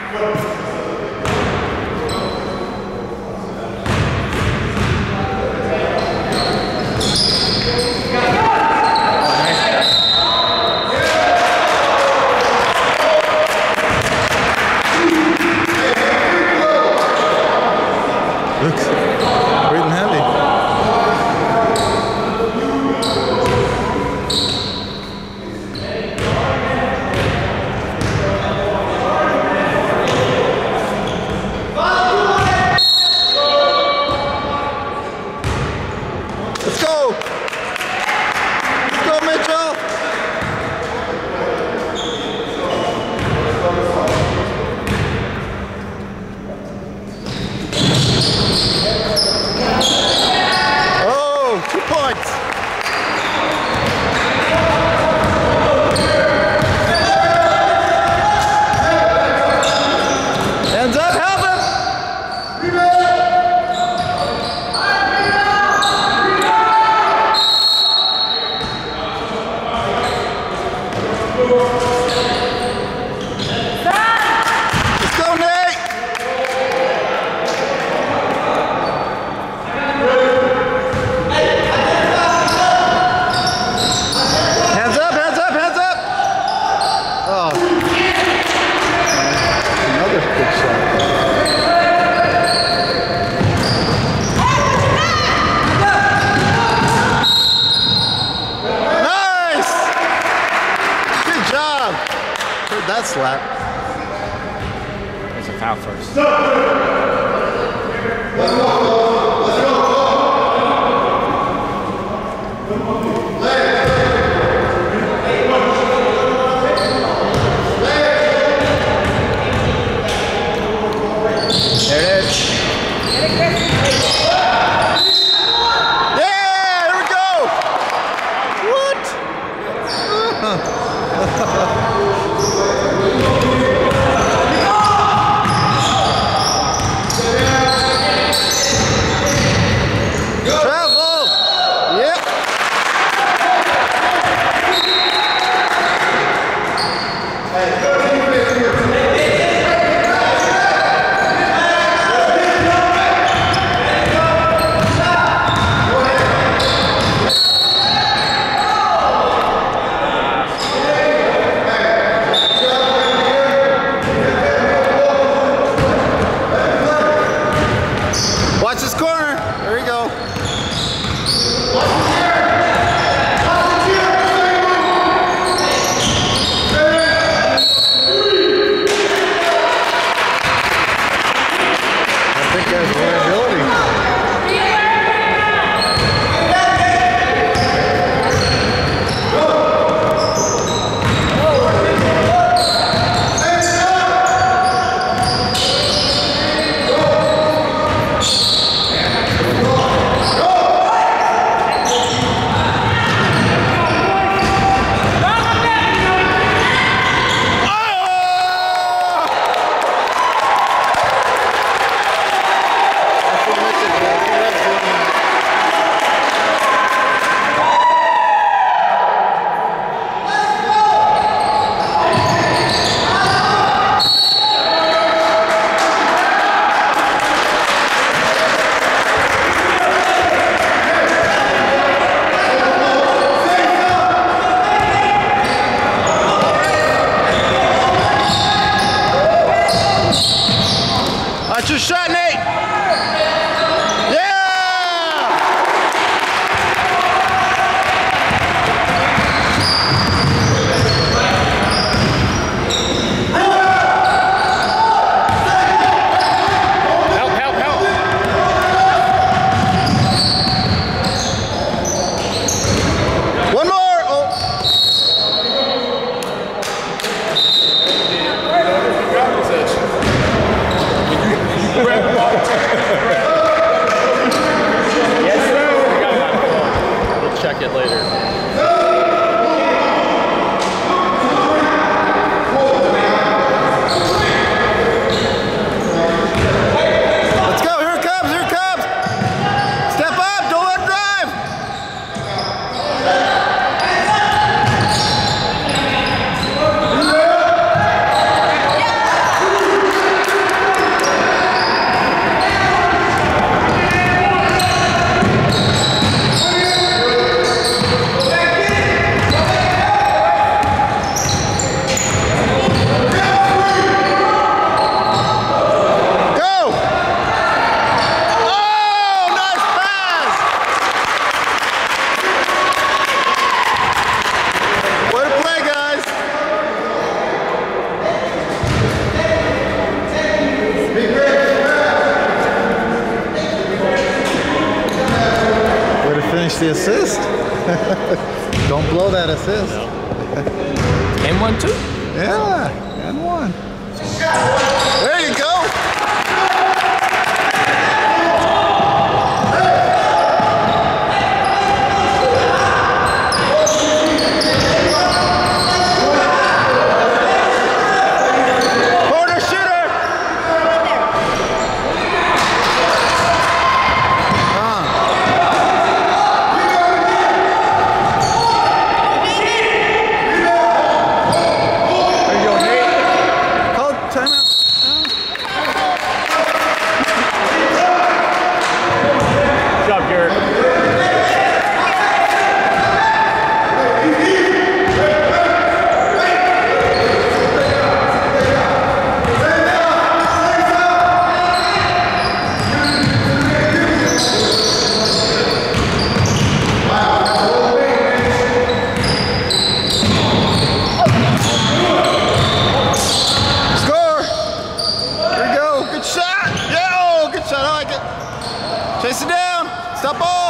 Looks breathing heavy. Let's go! Let's go, Mitchell! Oh, 2 points! Hands up, help him! Let's go, Nate! Hands up, hands up, hands up! Oh. Another good shot. Nice! Good job! Heard that slap. There's a foul first. There it is. Yeah, here we go! What? Travel! Yep. Watch this corner. There we go. I think that's liability. That's your shot, Nate! Yeah! Help, help, help! One more! Oh. Yes, sir. We'll check it later. Let's go, here it comes, here it comes! Step up, don't let him drive! the assist. Don't blow that assist. And one, too. Yeah, and one. There you go. Chase it down. Stop ball.